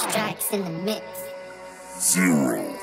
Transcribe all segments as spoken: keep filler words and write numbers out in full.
Strikes in the mix. Zero.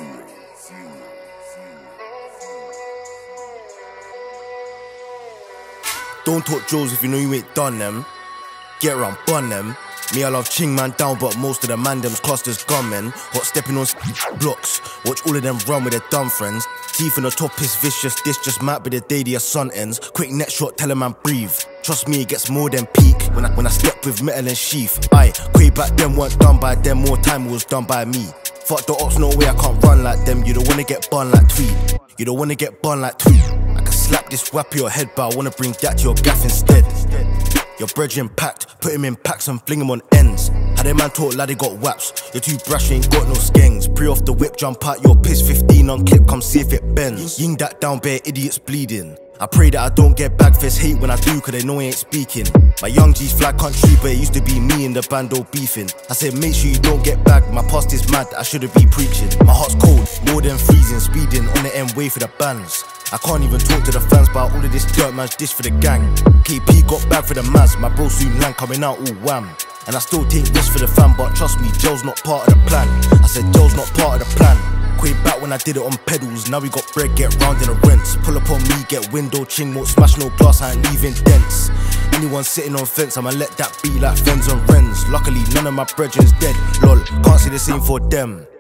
Don't talk Joes if you know you ain't done them. Get around, bun them. Me, I love Ching man down, but most of the man them's clusters gunmen. Hot stepping on blocks. Watch all of them run with their dumb friends. Teeth in the top is vicious. This just might be the day the sun ends. Quick net shot, tell a man breathe. Trust me, it gets more than peak when I when I step with metal and sheath. Aye, Quay back them weren't done by them. More time was done by me. Fuck the ops, no way I can't run like them. You don't wanna get bun like Tweed. You don't wanna get bun like Tweed. I can slap this whap your head, but I wanna bring that to your gaff instead. Your brethren packed, put him in packs and fling him on ends. How them man talk like they got waps. You're too brash, you ain't got no skangs. Pre off the whip, jump out your piss. Fifteen on clip, come see if it bends. Ying that down, bare idiots bleeding. I pray that I don't get bag fist hate when I do, cause they know I ain't speaking. My young G's fly country, but it used to be me and the bando beefing. I said make sure you don't get bagged, my past is mad, I shouldn't be preaching. My heart's cold, more than freezing, speeding on the end way for the bands. I can't even talk to the fans about all of this dirt man's dish for the gang. K P got back for the maz, my bro soon land coming out all wham. And I still take this for the fam, but trust me, Joe's not part of the plan. I said Joe's not part of the plan. Quay back when I did it on pedals, now we got bread, get round in the rents. Pull up on me, get window, Ching won't smash no glass, I ain't leaving dents. Anyone sitting on fence, I'ma let that be like friends and friends. Luckily none of my brethren's dead, lol, can't say the same for them.